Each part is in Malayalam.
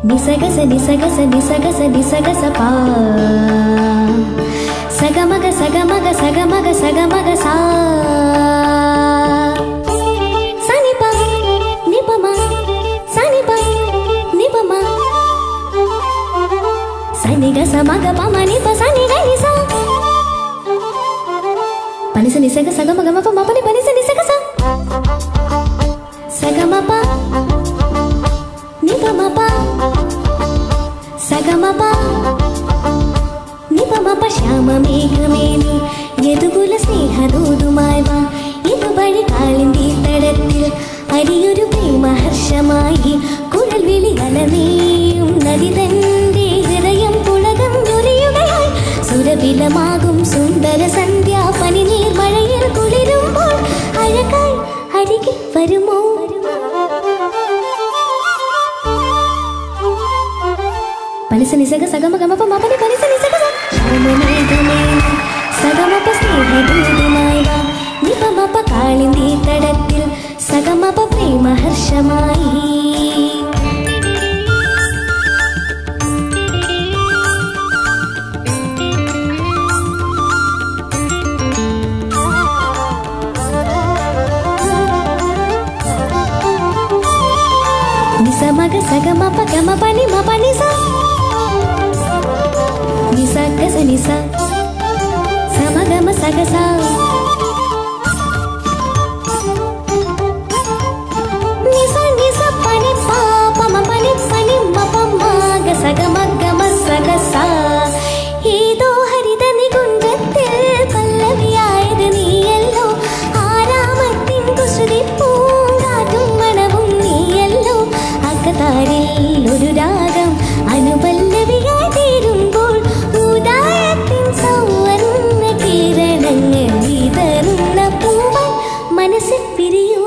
Nisagasa nisagasa nisagasa nisagasa pa sagamaga sagamaga sagamaga sagamaga sa sanipa nipama sanipa nipama saniga samaga pama nipa saniga nisa panisa nisaga sagamaga mapa mapa ni panisa nisaga sa sagamapa nipamapa sagamapa nipamapa Shyama മേഘമേനി Yadukula സ്നേഹദൂതുമായി വാ ഇതുവഴി കാളിന്തി തടത്തിൽ അരിയൊരു പ്രേമഹർഷമായി കുഴൽ വിളി അലനീയും നദി തന്റെ ഹൃദയം പുളകം ചൊരിയുകയായി സുരവിലമാകും സുന്ദര സന്ധ്യ പനിനീർ മഴയിൽ കുളിരുമ്പോൾ അഴകായി അരികിൽ വരുമോ panisa nisaga sagamapa mapani panisa nisaga Shyama മേഘമേനി സഗമപ സ്നേഹദൂതുമായി വാ നിപമപ കാളിന്തി തടത്തിൽ സഗമപ പ്രേമഹർഷമായി നിസമഗ സഗമപ ഗമപനി മപനി സ nisa gasa nisa samagama sagasa nisa nisa pani pa pama pani pani mapa maga sagamagama sagasa ഏതോ ഹരിത നികുഞ്ചത്തിൽ പല്ലവിയായത് നീയല്ലോ ആരാമത്തിൻ കുസൃതി പൂങ്കാറ്റും മണവും നീയല്ലോ അകതാരിൽ ഒരു രാഗം അനുപല്ലവിയായി തീരുമ്പോൾ ഉദായത്തിൻ സൗവർണ്ണ കിരണങ്ങൾ വിതറുന്ന പൂവൻ മനസ്സിൽ പിരിയൂ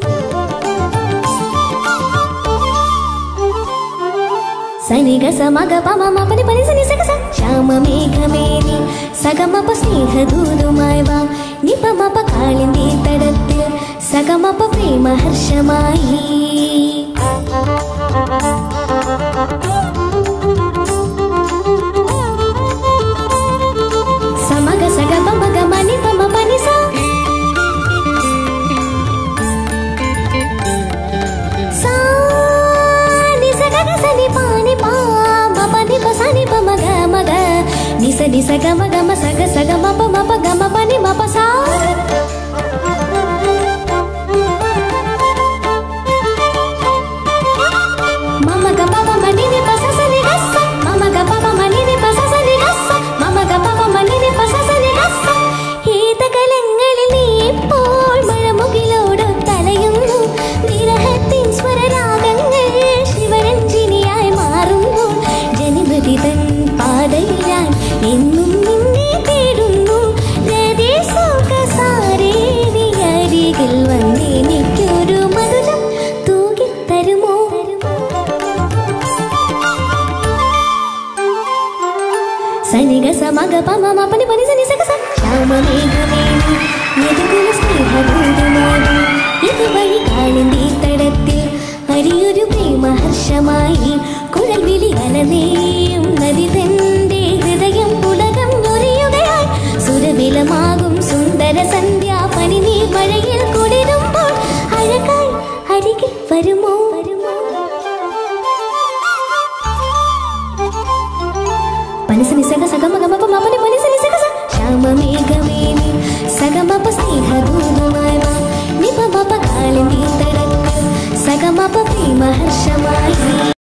സനിഗ സമഗ പമ മപനി പനി സനി സഗസ ശ്യാമ മേഘമേനി സഗമപ സ്നേഹദൂതുമായി വാ നിപമപ കാളിന്തി തടത്തിൽ സഗമപ പ്രേമഹർഷമായി സമഗ സഗമ മഗമ നിപമ പനി സ nisa nisa gama gama saga saga mapa mapa gama pani mapa sa mama ga papa mani ni pasa sa ni gassa mama ga papa mani ni pasa sa ni gassa mama ga papa mani ni pasa sa ni gassa ഹീതകലങ്ങളിൽ നീ ഇപ്പോൾ മഴമുകിലോടു തലയുന്നു വിരഹത്തിൻ സ്വരരാഗങ്ങൾ ശിവരഞ്ജിനിയായി മാറുന്നു ജനിമതി തൻ പാതയിലാൻ എന്നും നിന്നെ തേടുന്നു അരികിൽ വന്നെനിക്കൊരു മധുരം തൂകിത്തരുമോ സനിഗ സമഗ പമ മപനി പനി സനി സഗ സ ശ്യാമ മേഘമേനി യദുകുല സ്നേഹദൂതുമായി ഇതുവഴി കാളിന്തി തടത്തിൽ അരിയൊരു പ്രേമഹർഷമായി കുഴൽ വിളി അലനേയും നദി തന്റെ ഹൃദയം പുളകം ചൊരിയുകയായി സുരവിലമാകും സുന്ദര സന്ധ്യ പനിനീർ മഴയിൽ കുളിരുമ്പോൾ അഴകായി അരികിൽ വരുമോ പനിസ നിസഗ സഗമഗമപ മപനി പനിസ നിസഗ സ ശ്യാമ മേഘമേനി സഗമപ സ്നേഹദൂതുമായി വാ നിപമപ കാളിന്തി തടത്തിൽ സഗമപ പ്രേമഹർഷമായി